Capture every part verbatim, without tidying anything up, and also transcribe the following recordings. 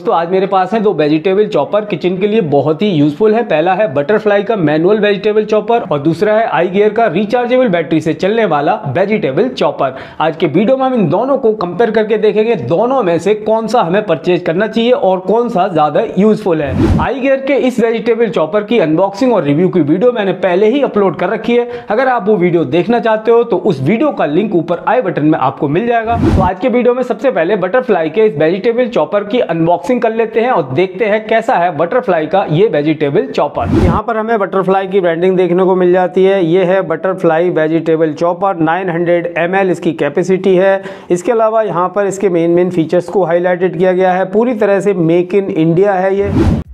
दोस्तों आज मेरे पास है दो वेजिटेबल चॉपर, किचन के लिए बहुत ही यूजफुल है। पहला है बटरफ्लाई का मैनुअल वेजिटेबल चॉपर और दूसरा है आई गियर का रिचार्जेबल बैटरी से चलने वाला वेजिटेबल चॉपर। आज के वीडियो में हम इन दोनों को कंपेयर करके देखेंगे, दोनों में से कौन सा हमें परचेज करना चाहिए और कौन सा ज्यादा यूजफुल है। आई गियर के इस वेजिटेबल चॉपर की अनबॉक्सिंग और रिव्यू की वीडियो मैंने पहले ही अपलोड कर रखी है। अगर आप वो वीडियो देखना चाहते हो तो उस वीडियो का लिंक ऊपर आई बटन में आपको मिल जाएगा। तो आज के वीडियो में सबसे पहले बटरफ्लाई के इस वेजिटेबल चॉपर की अनबॉक्सिंग कर लेते हैं और देखते हैं कैसा है बटरफ्लाई का ये वेजिटेबल चॉपर। यहाँ पर हमें बटरफ्लाई की ब्रांडिंग देखने को मिल जाती है। ये है बटरफ्लाई वेजिटेबल चॉपर, नौ सौ एम एल इसकी कैपेसिटी है। इसके अलावा यहाँ पर इसके मेन मेन फीचर्स को हाईलाइटेड किया गया है। पूरी तरह से मेक इन इंडिया है ये।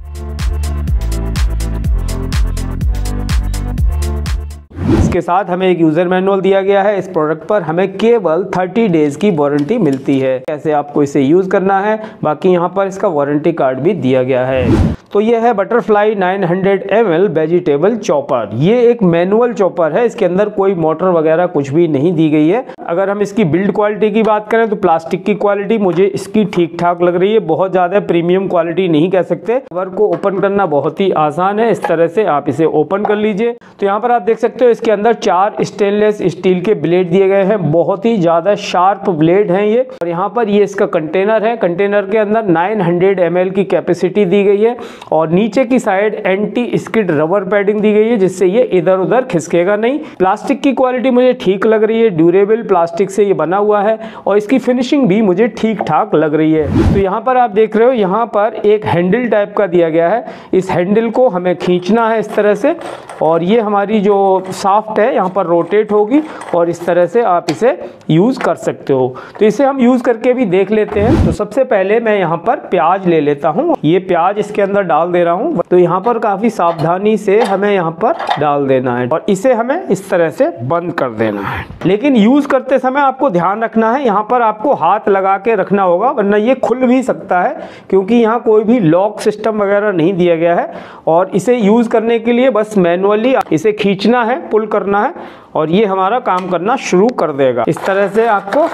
इसके साथ हमें एक यूजर मैनुअल दिया गया है। इस प्रोडक्ट पर हमें केवल तीस डेज की वारंटी मिलती है, कैसे आपको इसे यूज करना है। बाकी यहाँ पर इसका वारंटी कार्ड भी दिया गया है। तो ये है बटरफ्लाई नौ सौ एम एल वेजिटेबल चॉपर। ये एक मैनुअल चॉपर है, इसके अंदर कोई मोटर वगैरह कुछ भी नहीं दी गई है। अगर हम इसकी बिल्ड क्वालिटी की बात करें तो प्लास्टिक की क्वालिटी मुझे इसकी ठीक ठाक लग रही है, बहुत ज़्यादा प्रीमियम क्वालिटी नहीं कह सकते। कवर को ओपन करना बहुत ही आसान है, इस तरह से आप इसे ओपन कर लीजिए। तो यहाँ पर आप देख सकते हो इसके अंदर चार स्टेनलेस स्टील के ब्लेड दिए गए हैं, बहुत ही ज़्यादा शार्प ब्लेड हैं ये। और यहाँ पर ये इसका कंटेनर है, कंटेनर के अंदर नौ सौ एम एल की कैपेसिटी दी गई है और नीचे की side anti skid rubber padding दी गई है, जिससे ये इधर उधर खिसकेगा नहीं। प्लास्टिक की क्वालिटी मुझे ठीक लग रही है, ड्यूरेबल प्लास्टिक से ये बना हुआ है और इसकी फिनिशिंग भी मुझे ठीक ठाक लग रही है। तो यहाँ पर आप देख रहे हो, यहाँ पर एक हैंडल टाइप का दिया गया है। इस हैंडल को हमें खींचना है इस तरह से और ये हमारी जो शाफ्ट है यहाँ पर रोटेट होगी और इस तरह से आप इसे यूज कर सकते हो। तो इसे हम यूज करके भी देख लेते हैं। तो सबसे पहले मैं यहाँ पर प्याज ले लेता हूँ। ये प्याज इसके अंदर डाल दे रहा हूँ। तो यहाँ पर काफी सावधानी से हमें यहाँ पर डाल देना है और इसे हमें इस तरह से बंद कर देना है। लेकिन यूज करते समय आपको ध्यान रखना है, यहाँ पर आपको हाथ लगा के रखना होगा, वरना ये खुल भी सकता है क्योंकि यहाँ कोई भी लॉक सिस्टम वगैरह नहीं दिया गया है। और इसे यूज करने के लिए बस मैनुअली इसे खींचना है, पुल करना है और ये हमारा काम करना शुरू कर देगा। इस तरह से आपको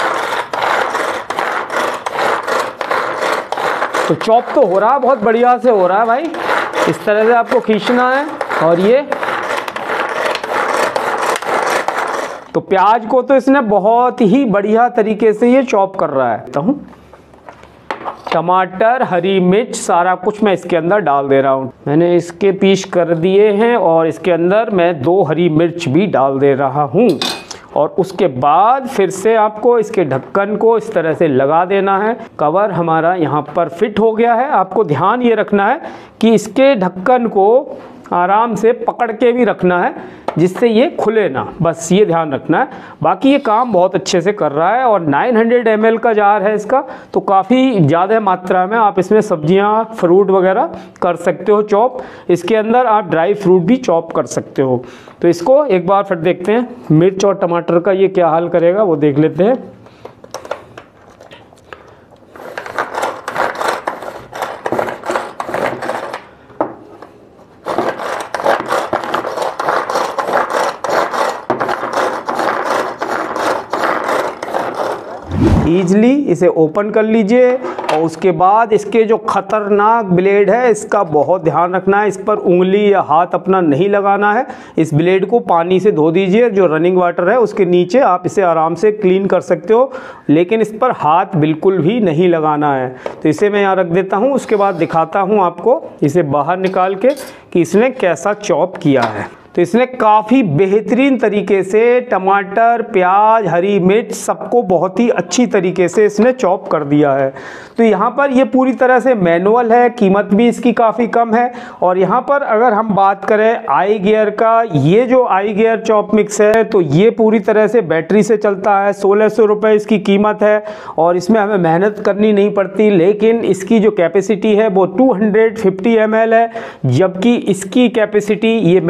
तो चॉप तो हो रहा है, बहुत बढ़िया से हो रहा है भाई। इस तरह से आपको खींचना है और ये तो प्याज को तो इसने बहुत ही बढ़िया तरीके से ये चॉप कर रहा है। तो टमाटर, हरी मिर्च, सारा कुछ मैं इसके अंदर डाल दे रहा हूँ। मैंने इसके पीस कर दिए हैं और इसके अंदर मैं दो हरी मिर्च भी डाल दे रहा हूँ। और उसके बाद फिर से आपको इसके ढक्कन को इस तरह से लगा देना है। कवर हमारा यहाँ पर फिट हो गया है। आपको ध्यान ये रखना है कि इसके ढक्कन को आराम से पकड़ के भी रखना है जिससे ये खुले ना, बस ये ध्यान रखना है। बाकी ये काम बहुत अच्छे से कर रहा है और नौ सौ एम एल का जार है इसका, तो काफ़ी ज़्यादा मात्रा में आप इसमें सब्जियां, फ्रूट वगैरह कर सकते हो चॉप। इसके अंदर आप ड्राई फ्रूट भी चॉप कर सकते हो। तो इसको एक बार फिर देखते हैं मिर्च और टमाटर का ये क्या हाल करेगा, वो देख लेते हैं। ईजली इसे ओपन कर लीजिए और उसके बाद इसके जो खतरनाक ब्लेड है इसका बहुत ध्यान रखना है। इस पर उंगली या हाथ अपना नहीं लगाना है। इस ब्लेड को पानी से धो दीजिए, जो रनिंग वाटर है उसके नीचे आप इसे आराम से क्लीन कर सकते हो, लेकिन इस पर हाथ बिल्कुल भी नहीं लगाना है। तो इसे मैं यहाँ रख देता हूँ। उसके बाद दिखाता हूँ आपको इसे बाहर निकाल के कि इसने कैसा चॉप किया है। तो इसने काफ़ी बेहतरीन तरीके से टमाटर, प्याज, हरी मिर्च सबको बहुत ही अच्छी तरीके से इसने चॉप कर दिया है। तो यहाँ पर ये पूरी तरह से मैनुअल है, कीमत भी इसकी काफ़ी कम है। और यहाँ पर अगर हम बात करें आई गियर का, ये जो आई गियर चॉप मिक्स है तो ये पूरी तरह से बैटरी से चलता है। सोलह सौ रुपये इसकी कीमत है और इसमें हमें मेहनत करनी नहीं पड़ती। लेकिन इसकी जो कैपेसिटी है वो दो सौ पचास एम एल है, जबकि इसकी कैपेसिटी, ये मैनुअल है,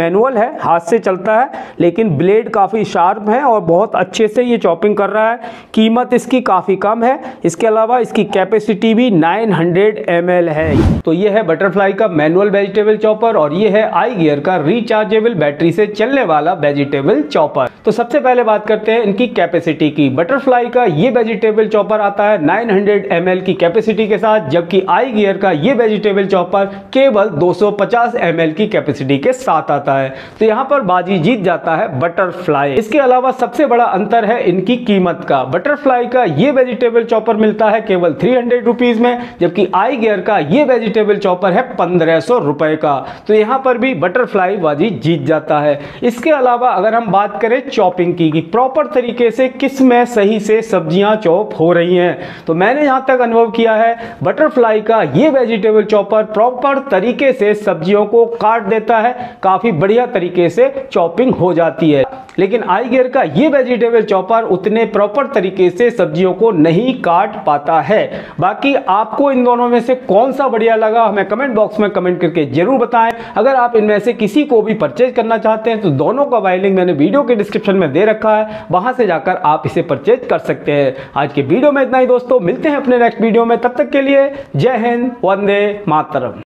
है, हाथ से चलता है, लेकिन ब्लेड काफ़ी शार्प है और बहुत अच्छे से ये चॉपिंग कर रहा है। कीमत इसकी काफ़ी कम है। इसके अलावा इसकी कैपेसिटी भी नौ सौ एम एल है। तो ये है बटरफ्लाई का मैनुअल वेजिटेबल चॉपर और ये है आई गियर का रिचार्जेबल बैटरी से चलने वाला वेजिटेबल चॉपर। तो सबसे पहले बात करते हैं इनकी कैपेसिटी की। बटरफ्लाई का ये वेजिटेबल चॉपर आता है नौ सौ एम एल की कैपेसिटी के साथ, जबकि आई गियर का ये वेजिटेबल चॉपर केवल दो सौ पचास एम एल की कैपेसिटी के साथ आता है। तो यहाँ पर बाजी जीत जाता है बटरफ्लाई। इसके अलावा सबसे बड़ा अंतर है इनकी कीमत का। बटरफ्लाई का ये वेजिटेबल चॉपर मिलता है केवल थ्री हंड्रेड रुपीज में, जबकि आई गियर का ये वेजिटेबल चॉपर है पंद्रह सौ रुपए का। तो यहाँ पर भी बटरफ्लाई बाजी जीत जाता है। इसके अलावा अगर हम बात करें चॉपिंग की कि प्रॉपर तरीके से किस में सही से सब्जियां चॉप हो रही हैं, तो मैंने यहां तक अनुभव किया है बटरफ्लाई का ये वेजिटेबल चॉपर प्रॉपर तरीके से सब्जियों को काट देता है, काफी बढ़िया तरीके से चॉपिंग हो जाती है। लेकिन आई गियर का ये वेजिटेबल चॉपर उतने प्रॉपर तरीके से सब्जियों को नहीं काट पाता है। बाकी आपको इन दोनों में से कौन सा बढ़िया लगा हमें कमेंट बॉक्स में कमेंट करके जरूर बताएं। अगर आप इनमें से किसी को भी परचेज करना चाहते हैं तो दोनों का बाय लिंक मैंने वीडियो के डिस्क्रिप्शन में दे रखा है, वहां से जाकर आप इसे परचेज कर सकते हैं। आज के वीडियो में इतना ही दोस्तों, मिलते हैं अपने नेक्स्ट वीडियो में, तब तक के लिए जय हिंद, वंदे मातरम।